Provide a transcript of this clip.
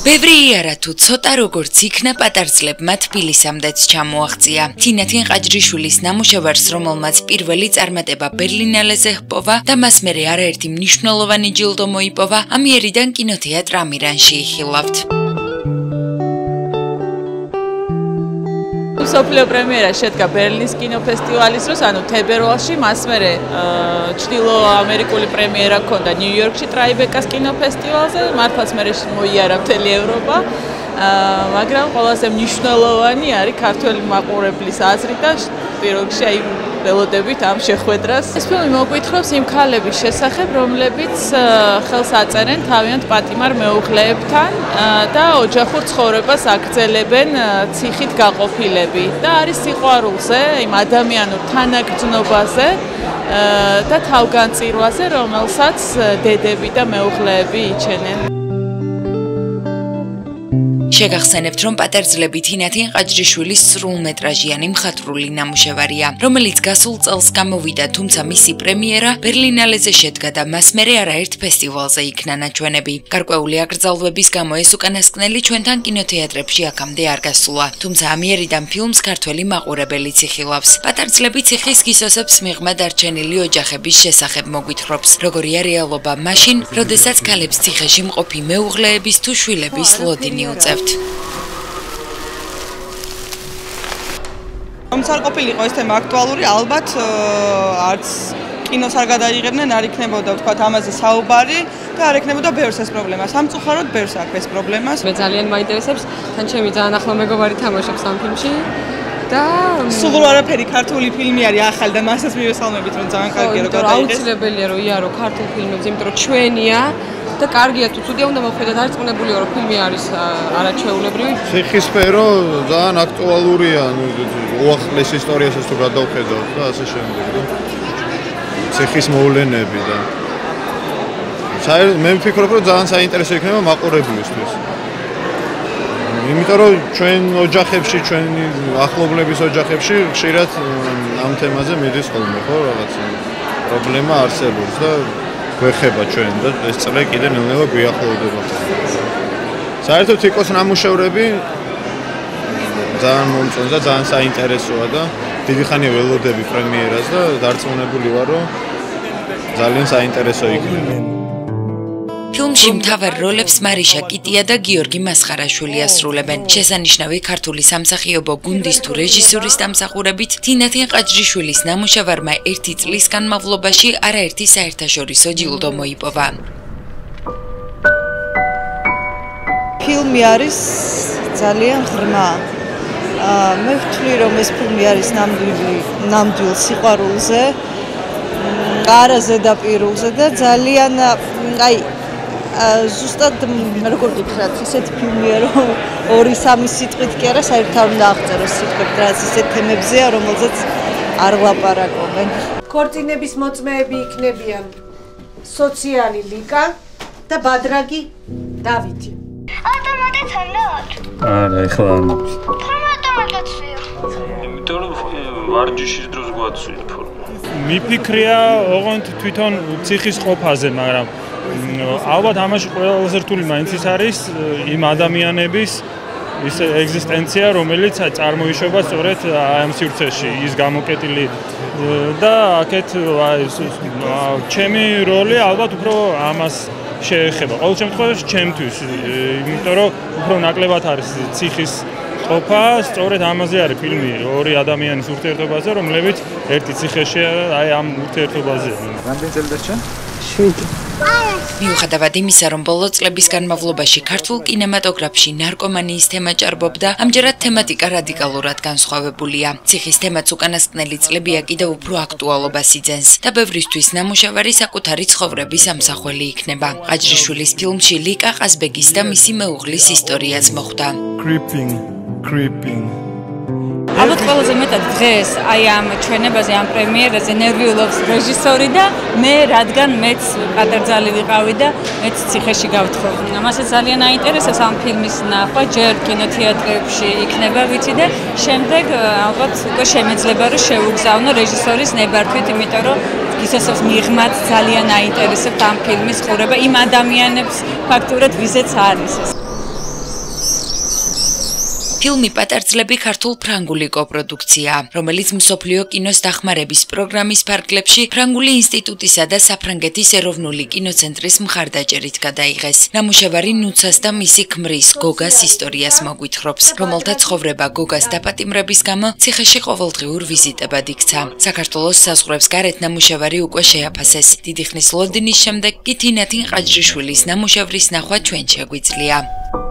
ბევრი არა თუ ცოტა როგორც იქნა პატარძლებმა თბილისამდეც ჩამოაღწია. თინათინ ყაჯრიშვილის ნამუშევარს, რომელმაც პირველი წარმატება ბერლინალეზე ჰპოვა და მას მერე არაერთი მნიშვნელოვანი ჯილდო მოიპოვა, ამიერიდან კინოთეატრ ამირანში იხილავთ. სოფლიო პრემიერა შედგა ბერლინის კინოფესტივალის დროს, ანუ თებერვალში, მას მერე ჩრდილო ამერიკული პრემიერა ჰქონდა ნიუ-იორკში ტრაიბეკას კინოფესტივალზე, მართლაც მერე მოიარა მთელი ევროპა, მაგრამ ყველაზე მნიშვნელოვანი არის ქართველი მაყურებლის აზრი და პირველ რიგში აი ველოდებით ამ შეხვედრას. ეს ფილმი მოგვითხრობს იმ ქალების შესახებ, რომლებიც ხელს აწერენ თავიანთ პატიმარ მეუღლეებთან და ოჯახურ ცხოვრებას აგრძელებენ ციხით გაყოფილები და არის სიყვარულზე, იმ ადამიანურ თანაგრძნობაზე და თავგანწირვაზე, რომელსაც დედები და მეუღლეები იჩენენ. შეგახსენებთ, რომ პატარძლები თინათინ ყაჯრიშვილის სრულმეტრაჟიანი მხატვრული ნამუშევარია, რომელიც გასულ წელს გამოვიდა, თუმცა მისი პრემიერა ბერლინალეზე შედგა და მას მერე არაერთ ფესტივალზე იქნა ნაჩვენები. გარკვეული აკრძალვების გამო ეს უკანასკნელი ჩვენთან კინოთეატრებში აქამდე არ გასულა, თუმცა ამიერიდან ფილმს ქართველი მაყურებელიც იხილავს. პატარძლები ციხის გისოსებს მიღმა დარჩენილი ოჯახების შესახებ მოგვითხრობს, როგორია რეალობა მაშინ, როდესაც ქალებს ციხეში მყოფი მეუღლეების თუ შვილების ლოდინი უწევთ. Romც არ ყოფილიყო ეს თემა აქტუალური, ალბათ არც კინოს არ გადაიღებდნენ, არ იქნებოდა ვთქვათ ამაზე საუბარი და არ ექნებოდა ბევრს ეს პრობლემა. სამწუხაროდ ბევრს აქვს ეს პრობლემას. მე ძალიან მაინტერესებს, თან ჩემი ძალიან ახლო მეგობარი თამაშობს ამ ფილმში და სულ არაფერი ქართული ფილმი არის ახალი და მასაც მივესალმებით რომ ძალიან კარგია რომ გადაიღეს. აუცილებელია რომ იარო ქართულ ფილმებს, იმიტომ რომ ჩვენია და კარგია თუ ცუდია უნდა მოხვედათ, არის წვნებულია რომ ფილმი არის არაჩვეულებრივი. ციხის სფერო ძალიან აქტუალურია, უახლეს ისტორიასაც თუ გადავხედავთ და ასე შემდეგ. ციხის მოვლენები და მე ვფიქრობ რომ ძალიან საინტერესო იქნება მაყურებლისთვის. იმიტომ რომ ჩვენ ოჯახებში, ჩვენი ახლობლების ოჯახებში ხშირად ამ თემაზე მიდის ხოლმე, ხო, რაღაც პრობლემა არსებობს და გვეხება ჩვენ და ეს წრე კიდე ნელ-ნელა გვიახლოვდება. საერთოდ თიკოს ნამუშევრები ძალიან მომწონს და ძალიან საინტერესოა და დიდი ხანია ველოდები პრემიერას და დარწმუნებული ვარ, რომ ძალიან საინტერესო იქნება. ფილმში მთავარ როლებს მარიშა კიტია და გიორგი მასხარაშვილი ასრულებენ. შესანიშნავი ქართული სამსახიობო გუნდის თუ რეჟისურის დამსახურებით თინათინ ყაჯრიშვილის ნამუშევარმა 1 წლის განმავლობაში არაერთი საერთაშორისო ჯილდო მოიპოვა. ფილმი არის ძალიან ღრმა. მე ვთვლი რომ ეს ფილმი არის ნამდვილ სიყვარულზე, არაზედაპირულზე და ძალიან აი ზუსტად როგორ გითხრათ, ისეთ ფილმია რომ 2-3 სიტყვით კი არა, საერთოდ არ უნდა აღწეროს სიტყვებით, რაც ისეთ თემებზეა, რომელზეც არ ვლაპარაკობენ. ქორწინების მოწმეები იქნებიან სოციალი ლიკა და ბადრაგი დავითი. ავტომატით ამნოთ? არა, ეხლა არ მაქვს. ავტომატიცია. იმიტომ რომ ვარჯიშის დროს გვაცვლით ფორმა. მიფიქრია ოღონდ თვითონ ციხის ყოფაზე, მაგრამ ალბათ ამაში ყველაზე რთული მაინც ის არის იმ ადამიანების ის ეგზისტენცია, რომელიც წარმოიშობა სწორედ ამ სივრცეში, ის გამოკეტილი და აქეთ ჩემი როლი ალბათ უფრო ამას შეეხება. ყოველ შემთხვევაში ჩემთვის, იმიტომ რომ უფრო ნაკლებად არის ციხის ყოფა, სწორედ ამაზე არის ფილმი, ორი ადამიანის ურთიერთობაზე, რომლებიც ერთი ციხეშია, აი ამ ურთიერთობაზე. რამდენი წელი დარჩა? 7. მიუხედავად იმისა, რომ ბოლო წლების განმავლობაში ქართულ კინემატოგრაფში ნარკომანიის თემა ჭარბობდა, ამჯერად თემატიკა რადიკალურად განსხვავებულია. ციხის თემაც უკანასკნელი წლებია კიდევ უფრო აქტუალობას იძენს და ბევრისთვის ნამუშევარი საკუთარი ცხოვრების ამსახველი იქნება. ყაჯრიშვილის ფილმში ლიკა ყაზბეგის და მისი მეუღლის ისტორიაც მოხვდა. Creeping. ალბათ ყველაზე მეტად დღეს აი ამ ჩვენებაზე, ამ პრემიერაზე ნერვიულობს რეჟისორი და მე, რადგან მეც პატარძალი ვიყავი და მეც ციხეში გავთხოვდი. მასაც ძალიან აინტერესებს ამ ფილმის ნახვა, ჯერ კინოთეატრებში იქნება, ვიცი და შემდეგ ალბათ უკვე შემეძლება რომ შევუგზავნო რეჟისორის ნებართვით, იმიტომ რომ გისოსებს მიღმაც ძალიან აინტერესებთ ამ ფილმის ყურება იმ ადამიანებს ფაქტურად ვიზეც არის ეს. ფილმი პატარძლები ქართულ ფრანგული კოპროდუქციაა, რომელიც მსოფლიო კინოს დახმარების პროგრამის ფარგლებში ფრანგული ინსტიტუტისა და საფრანგეთის ეროვნული კინოცენტრის მხარდაჭერით გადაიღეს. ნამუშევარი ნუცას და მისი ქმრის გოგას ისტორიას მოგვითხრობს, რომელთა ცხოვრება გოგას დაპატიმრების გამო ციხეში ყოველდღიურ ვიზიტებად იქცა. საქართველოს საზღვრებს გარეთ ნამუშევარი უკვე შეაფასეს. დიდი ხნის ლონდონის შემდეგ კი თინათინ ყაჯრიშვილის ნამუშევრის ნახვა ჩვენ შეგვიძლია.